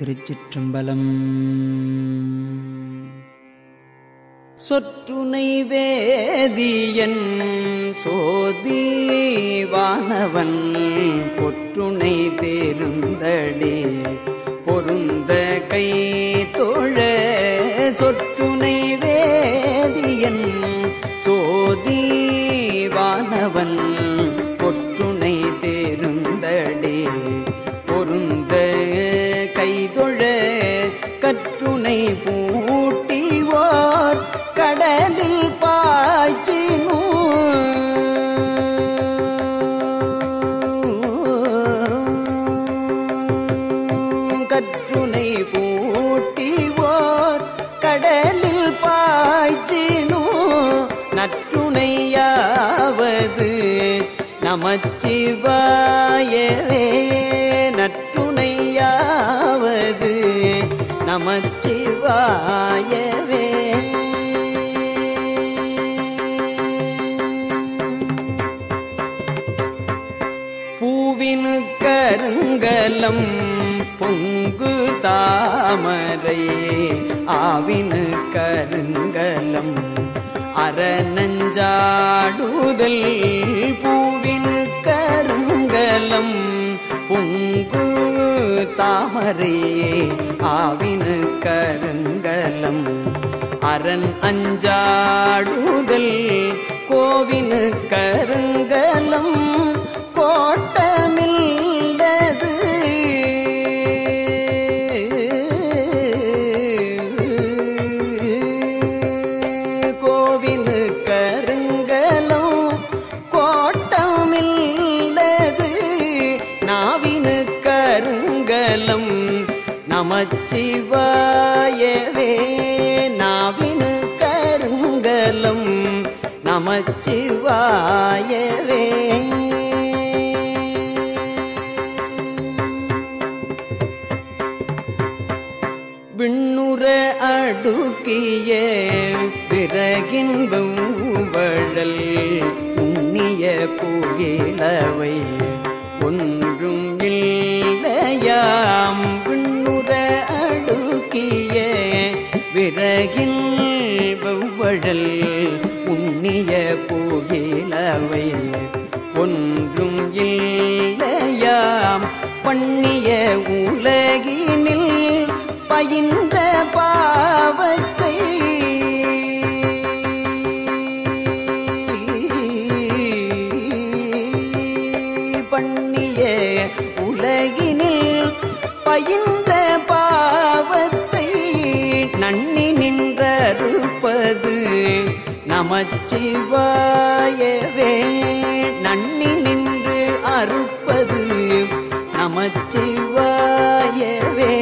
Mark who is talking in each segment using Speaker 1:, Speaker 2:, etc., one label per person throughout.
Speaker 1: திருச்சிற்றம்பலம். சொற்றுனை வேதியன் சோதிவானவன் பொற்றுனை தேருந்தடே பொருந்த கை தோழ. சொற்றுனை வேதியன் சோதிவானவன் பொற்றுனை தேருந்தடே பொருந்த கைதொழ. கற்றுனை பூட்டிவோர் கடலில் பாய்ச்சினோ கற்றுனை பூட்டிவோர் கடலில் பாய்ச்சினோ. நற்றுணையாவது நமச்சிவாயவே நற்றுணையாவது நமச்சிவாயவே. பூவினு கருங்கலம் பொங்கு தாமரை ஆவினு கருங்கலம் அறநஞ்சாடுதல். பூவினு கருங்கலம் பொங்கு தாமரை ஆவினு கருங்கலம் அரண் அஞ்சாடுதல். கோவினு கருங்கலம் கோட்டமில்லது. கோவினு கருங்கலம் கோட்டமில்லது. நாவினு கருங்கலம் நமச்சிவாயவே நாவினு கருங்கலம் நமச்சிவாயவே. விண்ணுற அடுக்கிய பிறகின் வெவ்வழல் உண்ணிய புகிழவை ஒன்றும் இல்லையாம். விண்ணுற அடுக்கிய விறகின் வெவ்வழல் உண்ணிய புகிழவை ஒன்றும் இல்லையாம். பண்ணிய உலகினில் பயின்ற பாவத்தை பண்ணிய உலகினில் பயின்ற பாவத்தை நன்னி நின்றறுப்பது நமச்சிவாயவே நன்னி நின்று அறுப்பது நமச்சிவாயவே.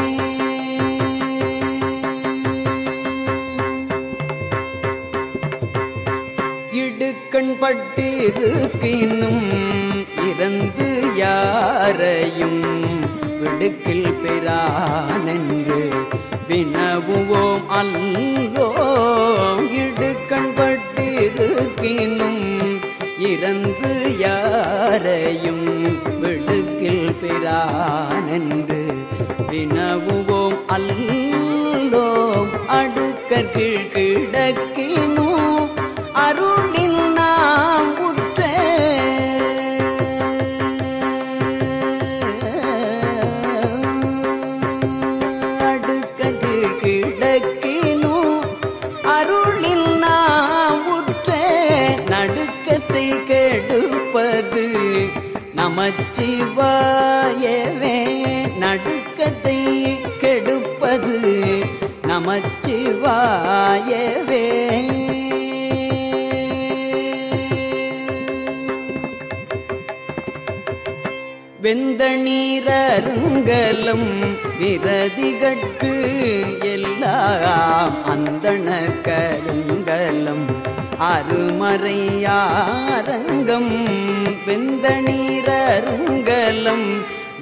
Speaker 1: இடுக்கண் பட்டிருக்கினும் இறந்து யாரையும் விடுக்கில் பெறானென்று வினவுவோம் அல்லோம். இடுக்கண் பட்டிருக்கினும் இறந்து யாரையும் விடுக்கில் பெறானென்று வினவுவோம் அல்லோம். அடுக்கற்கீழ் கிடக்கினோ அருளில் நாம் உற்ற அடுக்கற்கீழ் கிடக்கினோ அருளில் நாம் உற்ற. நடுக்கத்தை கெடுப்பது நமச்சிவாயவே நடுக்கத்தை கெடுப்பது நமச்சிவாயவே. வெந்த நீரருங்கலம் விரதிகட்கு எல்லாம் அந்தண கருங்கலம் அருமறையாரங்கம். வெந்த நீரருங்கலம்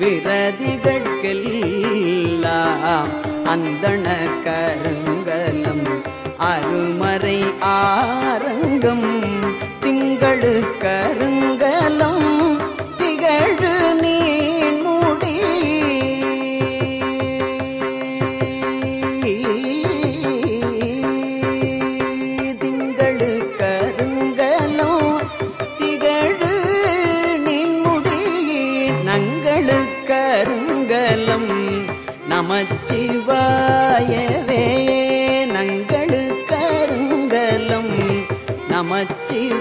Speaker 1: விரதிகட்கெல்லாம் அந்தண கருங்கலம் அருமறை ஆரங்கம். திங்களு கருங்கலம் திகழ் நீண்முடி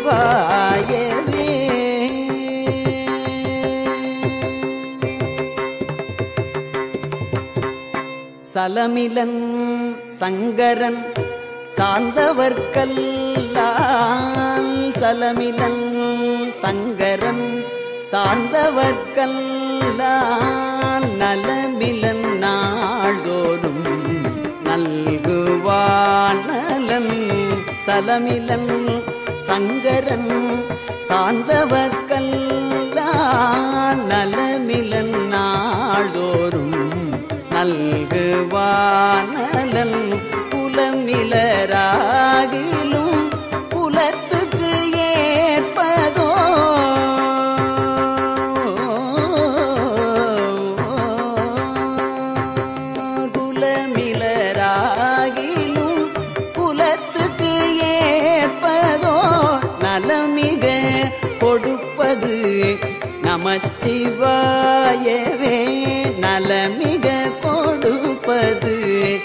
Speaker 1: நமச்சிவாயவே. சலமிலன் சங்கரன் சார்ந்தவர்க்கல்லால் சலமிலன் சங்கரன் சார்ந்தவர்க்கல்லால் நலமிலன் நாள்தோறும் நல்குவானலன். சலமிலன் சங்கரன் சார்ந்தவர்க்கல்லால் நலமிலன் நாள்தோறும் நல்குவானலன். குலமிலராகிலும் குலத்துக்கு ஏற்பதோ குலமிலராகிலும் குலத்துக்கு ஏற்பதோ நலமிக கொடுப்பது நமச்சிவாயவே. நலமிக கொடுப்பது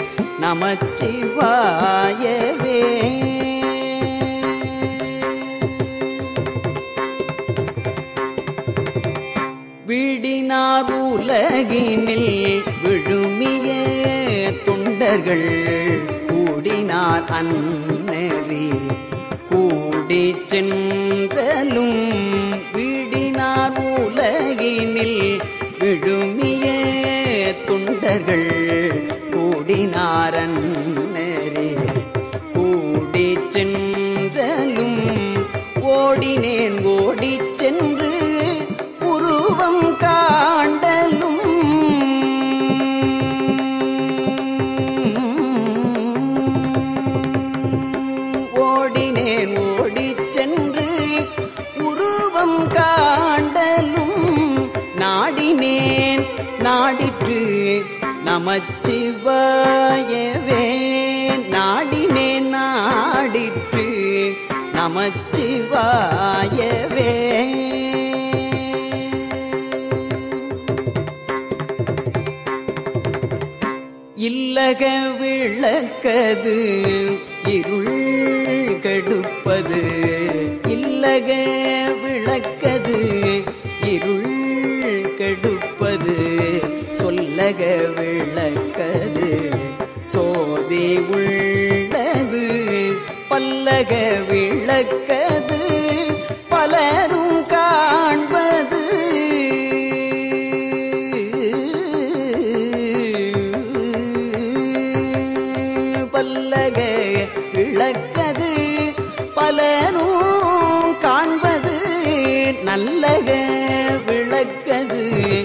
Speaker 1: நமச்சிவாயவே. வீடினார் உலகினில் விழுமிய தொண்டர்கள் கூடினார் அந்நெறி கூடி சென்றலும். வீடினார் உலகினில் விழுமிய தொண்டர்கள் கூடினார் அந்நெறி கூடி சென்றலும். ஓடினேன் ஓடிச் சென்று உருவம் காண்டலும். ஓடினேன் ஓடிச் சென்று உருவம் காண்டலும். நாடினேன் நாடிற்று நமச்சிவாயவே. நாடினேன் நாடிற்று நமச்சிவாயவே. இல்லக விளக்கது இருள் கெடுப்பது. இல்லக விளக்கது இருள் கெடுப்பது. சொல்லக விளக்கது சோதி உள்ளது. பல்லக விளக்கது பலரும் காண்பது. பல்லக விளக்கது பலரும் காண்பது. நல்லக விளக்கது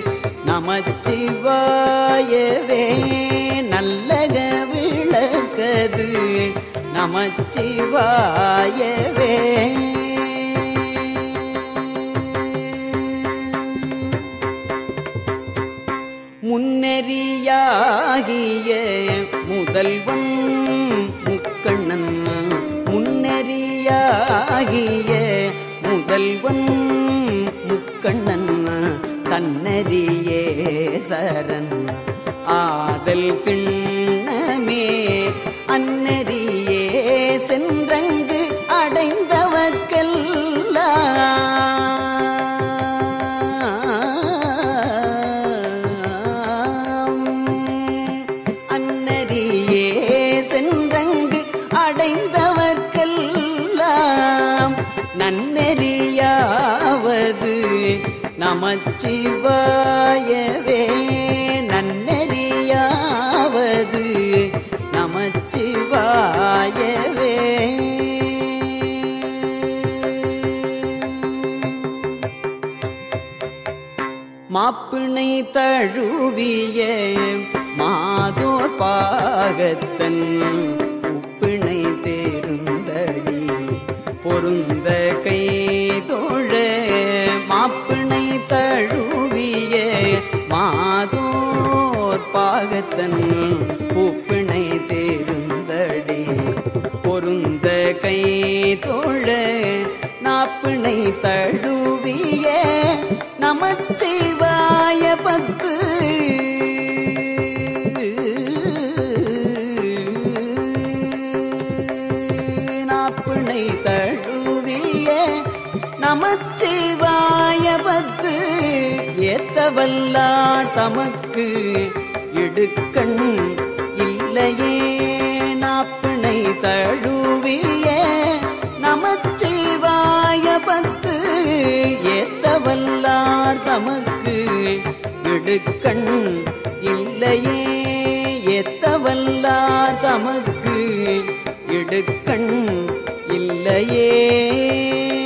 Speaker 1: நமச்சிவாயவே. நல்லக விளக்கது நமச்சிவாயவே. முன்னெறியாகிய முதல்வன் முக்கண்ணன். முன்னெறியாகிய முதல்வன் முக்கண்ணன் தன்னறியே சரண் ஆதல் திண்ணமே. அன்னறியே சென்றங்கு அடைந்தவர்க்கெல்லாம். அன்னறியே சென்றங்கு அடைந்தவர்க்கெல்லாம் நன்னெறியாவது நமச்சிவாயவே. நன்னெறியாவது நமச்சிவாயவே. மாப்பிணை தழுவிய மாதோர் பாகத்தன் உப்பிணை தேருந்தடி பொருந்த கை தோழ. மாப்பிணை தழுவிய மாதோர் பாகத்தன் உப்பிணை தேருந்தடி பொருந்த கை தோழ. நாப்பிணை தழுவிய நமச்சிவாய பத்து. நாப்பிணை தழுவிய ஏத்தவல்லார் தமக்கு இடுக்கண் இல்லையே நாப்பிணை தழுவிய நமச்சிவாய பத்து ஏத்தவல்லார் தமக்கு இடுக்கண் இல்லையே ஏத்தவல்லார் தமக்கு இடுக்கண் இல்லையே.